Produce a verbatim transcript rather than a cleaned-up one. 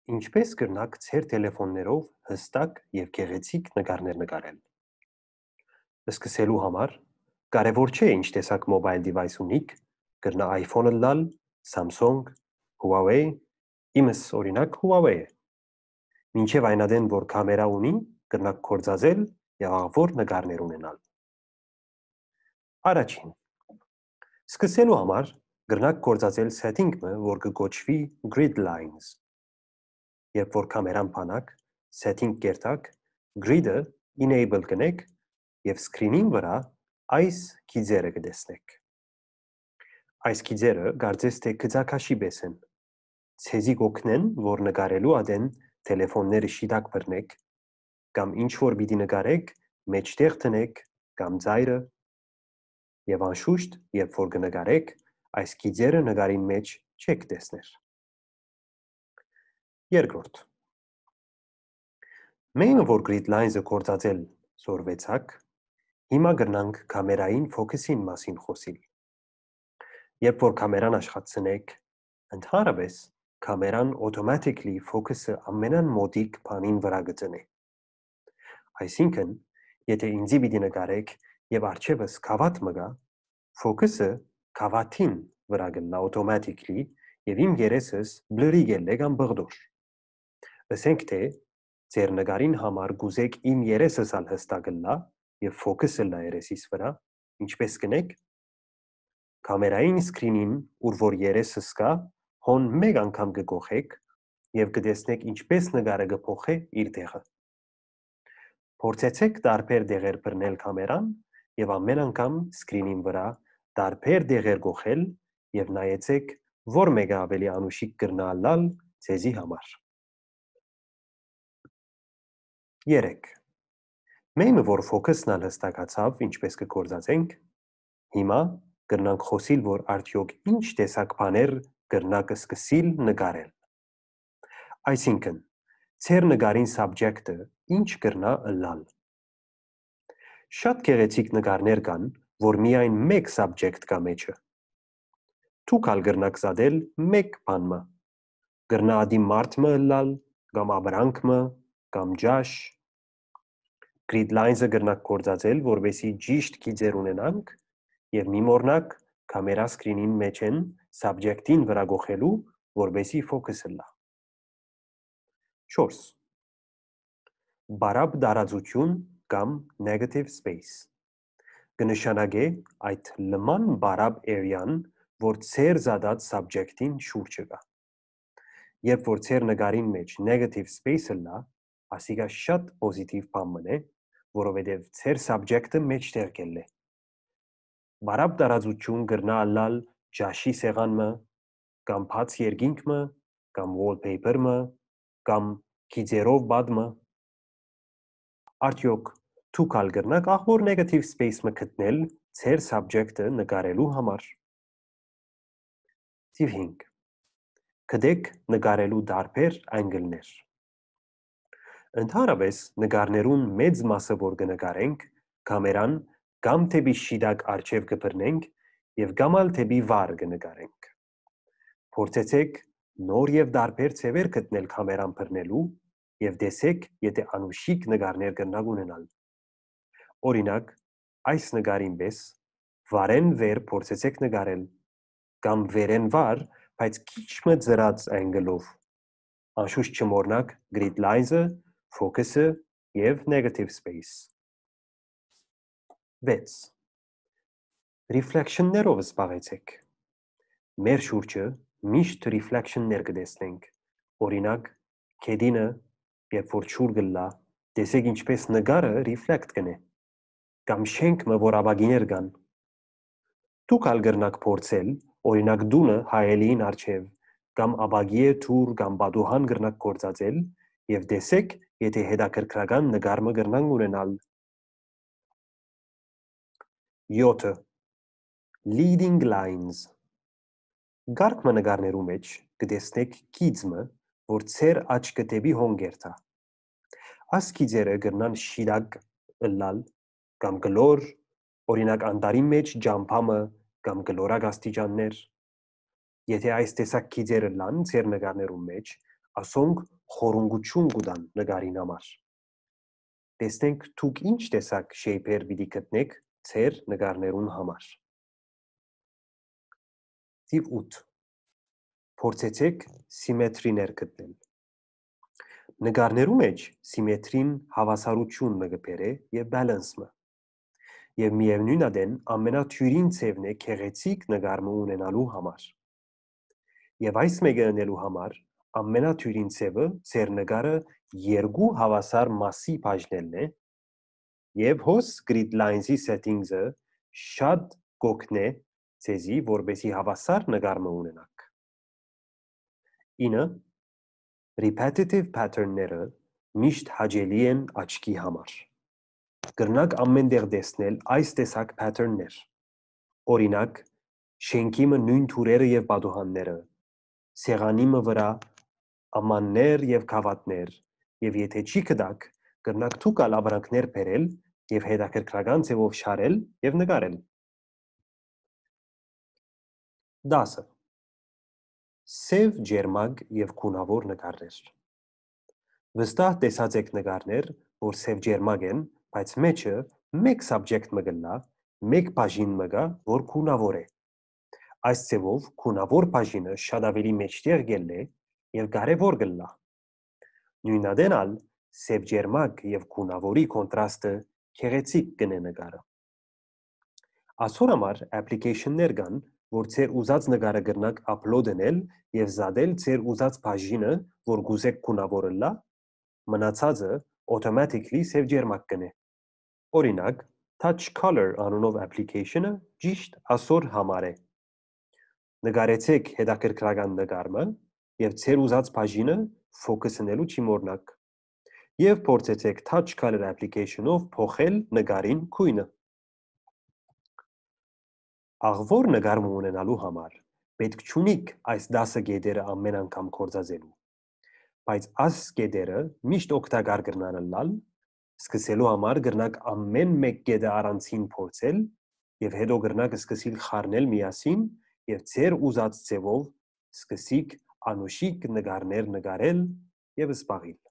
Ինչպես կրնակ ձեր տելեֆոններով հստակ և գեղեցիկ նկարներ նկարել։ Սկսելու համար կարևոր չէ ինչ տեսակ mobile device ունիք, կրնա iPhone-ը լալ, Samsung, Huawei, իմս օրինակ Huawei է։ Մինչև այնադեն, որ կամերա ունի, կրնակ կործածել և աղվոր նկարներ ունենալ։ Առաջին, սկսելու համար կրնակ կործածել setting-ը, որ կգոչվի grid lines։ Երբ որ կամերան բանակ, setting կերտակ, grid-ը enable կնեք և screen-ին վրա այս գիծերը կտեսնեք։ Այս գիծերը կարծես թե գծակաշի պես են, ցեզի կօգնեն, որ նկարելու ադեն տելեֆոնները շիտակ բռնեք, կամ ինչ-որ պիտի նկարեք, մեջտեղ դնեք, կամ ծայրը, և անշուշտ, երբ որ կնկարեք, այս գիծերը նկարին մեջ չեք տեսներ։ Երկրորդ, մենք որ grid lines-ը կործածել սորվեցակ, հիմա կրնանք կամերային focus-ին մասին խոսիլ։ Երբ որ կամերան աշխատցնեք, ընդհանրապես կամերան automatically focus-ը ամենան մոտիկ բանին վրա կծնե։ Այսինքն, եթե ինձի պիտի նկարեք և արջևս կավատ մգա, focus-ը կավատին վրա կլա automatically և իմ երեսս բլրի կելե կամ բղդոր։ Ասենք թե, ձեր նկարին համար գուզեք իմ երեսս ալ հստակ լա և focus-ը լա երեսիս վրա, ինչպես կնեք, կամերային screen-ին, ուր որ երեսս կա, հոն մեկ անգամ կգողեք և կտեսնեք ինչպես նկարը կփոխե իր տեղը։ Փորձեցեք տարբեր տեղեր բռնել կամերան և ամեն անգամ screen-ին վրա տարբեր տեղեր գողել և նայեցեք, որ մեկը ավելի անուշիկ կրնա լալ ձեզի համար։ Երեք, մենք որ focus-ն ալ հստակացավ, ինչպես կգործածենք, հիմա կրնանք խոսիլ, որ արդյոք ինչ տեսակ բաներ կրնակ սկսիլ նկարել։ Այսինքն, ձեր նկարին subject-ը ինչ կրնա ըլլալ։ Շատ գեղեցիկ նկարներ կան, որ միայն մեկ subject կա մեջը։ Դուք ալ կրնաք զատել մեկ բան մը, կրնա ադի մարդ մը ըլլալ, կամ ապրանք մը, կամ ջաշ։ Grid lines-ը կրնաք կործածել, որպեսզի ճիշտ գիծեր ունենանք և մի մոռնաք կամերա screen-ին մեջ են subject-ին վրա գողելու, որպեսզի focus-ը լա։ Չորս, բարապ տարածություն կամ negative space կնշանակե այդ լման բարապ area-ն, որ ձեր զատած subject-ին շուրջը կա։ Երբ որ ձեր նկարին մեջ negative space-ը լա, ասիկա շատ պոզիտիվ բան մն է, որովհետև ձեր subject-ը մեջտեղ կելլե։ Բարապ տարածություն կրնա ալլալ ջաշի սեղան մը, կամ բաց երկինք մը, կամ wallpaper մը, կամ գիծերով բադ մը։ Արդյոք դուք ալ կրնաք ախոր negative space մը գտնել ձեր subject-ը նկարելու համար։ Թիվ հինգ, գտեք նկարելու տարբեր անգլներ։ Ընդհանրապես նկարներուն մեծ մասը որ կնկարենք, կամերան կամ թեպի շիտակ արջև կբռնենք և կամ ալ թեպի վար կնկարենք։ Փորձեցեք նոր և տարբեր ձևեր գտնել կամերան բռնելու և տեսեք, եթե անուշիկ նկարներ կրնակ ունենալ։ Օրինակ, այս նկարին պես վարեն վեր փորձեցեք նկարել, կամ վերեն վար, բայց քիչ մը ծրած angle-ով։ Անշուշտ չմոռնաք grid lines-ը, focus-ը և negative space։ Վեց, reflection-ներով զբաղեցեք։ Մեր շուրջը միշտ reflection-ներ կտեսնենք, օրինակ, գետինը, երբ որ ջուր կլա, տեսեք ինչպես նկարը reflect կնե, կամ շենք մը, որ ապակիներ կան։ Դուք ալ կրնաք փորձել, օրինակ տունը հայելիին առջև, կամ ապակիը թուր կամ պատուհան կրնաք գործածել և տեսեք, եթե հետաքրքրական նկար մը կրնանք ունենալ։ Յոթը, leading lines Գարկ մը նկարներու մեջ կտեսնեք գիծ մը, որ ձեր աչքը դեպի հոն կերտա։ Այս գիծերը կրնան շիտակ ըլլալ, կամ կլոր, օրինակ անտարի մեջ ջամփամը, կամ կլորակ աստիճաններ։ Եթե այս տեսակ գիծերը լան ձեր նկարներու մեջ, ասոնք խորունգություն կուտան նկարին համար։ Տեսնենք դուք ինչ տեսակ shape-եր պիտի գտնեք ձեր նկարներուն համար։ Թիվ ութ. Փորձեցեք սիմետրիներ գտնել։ Նկարներու մեջ սիմետրին հավասարություն մը կբերե եւ բալանսը։ Եվ միևնույն ադեն ամենաթյուրին ցևն է քեղեցիկ նկարը ունենալու համար։ Եվ այս մեկը ունենալու համար ամենաթյուրին ցևը ձեր նկարը երկու հավասար մասի բաժնելն է եւ հոս grid lines-ի settings-ը շատ կօգնե ցեզի որբեսի հավասար նկարը ունենաք։ ինը repetitive pattern-ները միշտ հաճելի են աչքի համար։ Կրնակ ամեն տեղ տեսնել այս տեսակ pattern-ներ։ Օրինակ, շենքի մը նույն թուրերը եւ պատուհանները, սեղանի մը վրա ամաններ եւ գավաթներ, եւ եթե չի գտակ, կրնակ դուք ալ ապրանքներ բերել եւ հետաքրքրական ձևով շարել եւ նկարել։ դասը Սև, ջերմակ եւ գունավոր նկարներ։ Վստահ տեսած եք նկարներ, որ սև ջերմակ են, բայց մեջը մեկ subject մը գլա, մեկ բաժին մը գա, որ գունավոր է։ Այս ձևով գունավոր բաժինը շատ ավելի մեջտեղ գելլե եւ կարեւոր գլա։ Նույնադեն ալ սև ջերմակ եւ գունավորի կոնտրաստը քեղեցիկ կնե նկարը։ Այսօր համար application-ներ կան, որ ձեր ուզած նկարը կրնակ upload անել եւ զադել ձեր ուզած բաժինը, որ գուզեք գունավորը լա, մնացածը automatically սև ջերմակ կնե։ Օրինակ, Touch Color անունով application-ը ճիշտ այսօր համար է։ Նկարեցեք հետաքրքրական նկարը եւ ձեր ուզած բաժինը ֆոկուսնելու չի մոռնաք։ Եվ փորձեցեք Touch Color application-ով փոխել նկարին գույնը։ Աղվոր նկարը ունենալու համար պետք չունիք այս դասը գետերը ամեն անգամ կործածելու, բայց այս գետերը միշտ օգտակար կրնան լալ, սկսելու համար կրնակ ամեն մեկ գետը առանցին փորձել եւ հետո կրնակ սկսիլ խառնել միասին եւ ձեր ուզած ձևով սկսիկ անուշիկ նկարներ նկարել եւ զբաղիլ։